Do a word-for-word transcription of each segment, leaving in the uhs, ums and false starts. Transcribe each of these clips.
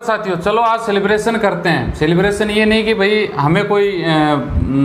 साथियों चलो आज सेलिब्रेशन करते हैं। सेलिब्रेशन ये नहीं कि भाई हमें कोई आ,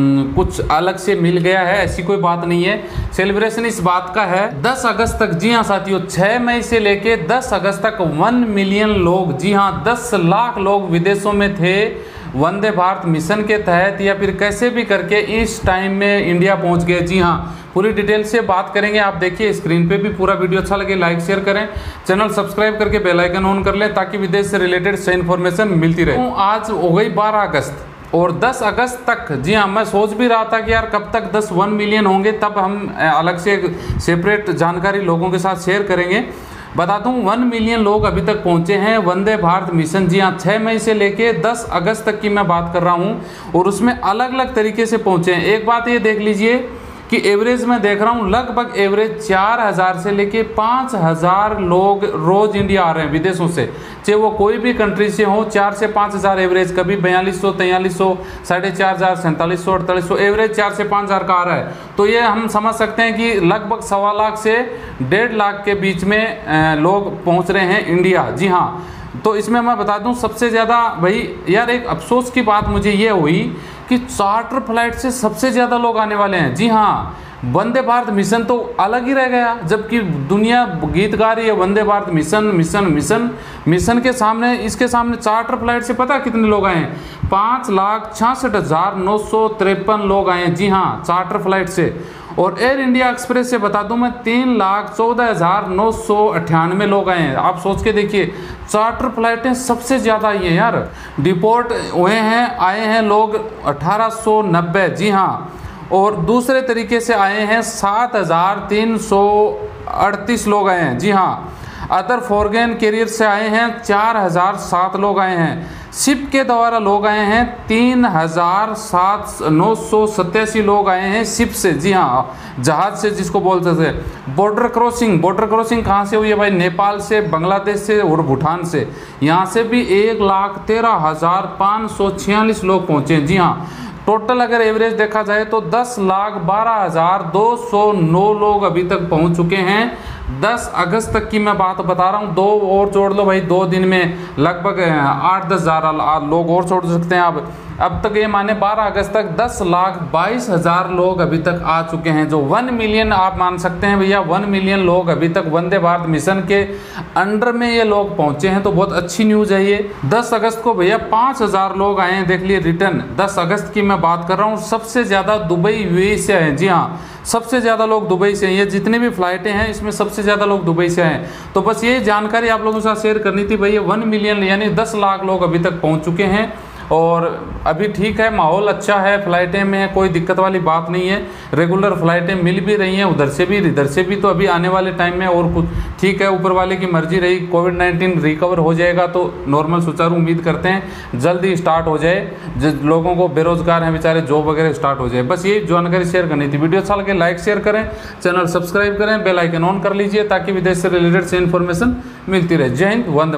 कुछ अलग से मिल गया है, ऐसी कोई बात नहीं है। सेलिब्रेशन इस बात का है दस अगस्त तक, जी हाँ साथियों, छह मई से लेके दस अगस्त तक वन मिलियन लोग, जी हाँ दस लाख लोग विदेशों में थे वंदे भारत मिशन के तहत या फिर कैसे भी करके इस टाइम में इंडिया पहुंच गए। जी हाँ, पूरी डिटेल से बात करेंगे। आप देखिए स्क्रीन पे भी पूरा वीडियो अच्छा लगे लाइक शेयर करें, चैनल सब्सक्राइब करके बेल आइकन ऑन कर लें ताकि विदेश से रिलेटेड सही इन्फॉर्मेशन मिलती रहे। तो आज हो गई बारह अगस्त और दस अगस्त तक, जी हाँ मैं सोच भी रहा था कि यार कब तक दस वन मिलियन होंगे, तब हम अलग से सेपरेट जानकारी लोगों के साथ शेयर करेंगे। बता दूं वन मिलियन लोग अभी तक पहुंचे हैं वंदे भारत मिशन, जी हाँ छह मई से लेके दस अगस्त तक की मैं बात कर रहा हूं और उसमें अलग अलग तरीके से पहुंचे हैं। एक बात ये देख लीजिए कि एवरेज में देख रहा हूँ लगभग एवरेज चार हज़ार से लेके पाँच हज़ार लोग रोज इंडिया आ रहे हैं विदेशों से, चाहे वो कोई भी कंट्री से हो। चार से पाँच हज़ार एवरेज, कभी बयालीस सौ तैंतालीस सौ साढ़े चार हज़ार सैंतालीस सौ अड़तालीस सौ एवरेज चार से पाँच हज़ार का आ रहा है। तो ये हम समझ सकते हैं कि लगभग सवा लाख से डेढ़ लाख के बीच में लोग पहुँच रहे हैं इंडिया। जी हाँ, तो इसमें मैं बता दूं सबसे ज़्यादा भाई यार एक अफसोस की बात मुझे ये हुई कि चार्टर फ्लाइट से सबसे ज़्यादा लोग आने वाले हैं। जी हाँ, वंदे भारत मिशन तो अलग ही रह गया, जबकि दुनिया गीत गा रही है Vande Bharat mission mission mission mission के सामने, इसके सामने चार्टर फ्लाइट से पता कितने लोग आए हैं? पाँच लाख छियासठ हज़ार नौ सौ तिरपन लोग आए हैं। जी हाँ, चार्टर फ्लाइट से। और एयर इंडिया एक्सप्रेस से बता दूं मैं तीन लाख चौदह हज़ार नौ सौ अट्ठानवे लोग आए हैं। आप सोच के देखिए, चार्टर फ्लाइटें सबसे ज़्यादा आई हैं यार। डिपोर्ट हुए हैं, आए हैं लोग अठारह सौ नब्बे, जी हाँ, और दूसरे तरीके से आए हैं सात हज़ार तीन सौ अड़तीस लोग आए हैं। जी हाँ, अदर फॉरगेन कैरियर से आए हैं चार हज़ार सात लोग आए हैं। शिप के द्वारा लोग आए हैं तीन हज़ार सात नौ सौ सत्तासी लोग आए हैं शिप से, जी हाँ जहाज से जिसको बोल सकते हैं। बॉर्डर क्रॉसिंग, बॉर्डर क्रॉसिंग कहाँ से हुई है भाई? नेपाल से, बांग्लादेश से और भूटान से। यहाँ से भी एक लाख तेरह हज़ार पाँच सौ छियालीस लोग पहुँचे हैं। जी हाँ, टोटल अगर एवरेज देखा जाए तो दस लाख बारह हज़ार दो सौ नौ लोग अभी तक पहुंच चुके हैं। दस अगस्त तक की मैं बात बता रहा हूं, दो और जोड़ लो भाई, दो दिन में लगभग आठ दस हज़ार लोग और छोड़ सकते हैं आप। अब तक ये माने बारह अगस्त तक दस लाख बाईस हज़ार लोग अभी तक आ चुके हैं, जो वन मिलियन आप मान सकते हैं भैया। वन मिलियन लोग अभी तक वंदे भारत मिशन के अंडर में ये लोग पहुंचे हैं, तो बहुत अच्छी न्यूज़ है ये। दस अगस्त को भैया पाँच हज़ार लोग आए हैं, देख लिए रिटर्न। दस अगस्त की मैं बात कर रहा हूँ। सबसे ज़्यादा दुबई यूएई से आए हैं। जी हाँ, सबसे ज़्यादा लोग दुबई से हैं। ये जितने भी फ्लाइटें हैं इसमें सबसे ज़्यादा लोग दुबई से हैं। तो बस ये जानकारी आप लोगों के साथ शेयर करनी थी भैया। वन मिलियन यानी दस लाख लोग अभी तक पहुंच चुके हैं और अभी ठीक है, माहौल अच्छा है, फ्लाइटें में कोई दिक्कत वाली बात नहीं है। रेगुलर फ्लाइटें मिल भी रही हैं उधर से भी इधर से भी। तो अभी आने वाले टाइम में और कुछ ठीक है, ऊपर वाले की मर्जी रही। कोविड नाइन्टीन रिकवर हो जाएगा तो नॉर्मल सुचारू उम्मीद करते हैं जल्दी स्टार्ट हो जाए। जिन लोगों को बेरोजगार हैं बेचारे, जॉब वगैरह स्टार्ट हो जाए। बस ये जानकारी शेयर करनी थी। वीडियो अच्छा लगे लाइक शेयर करें, चैनल सब्सक्राइब करें, बेल आइकन ऑन कर लीजिए ताकि विदेश से रिलेटेड से इन्फॉर्मेशन मिलती रहे। जय हिंद, वंदे।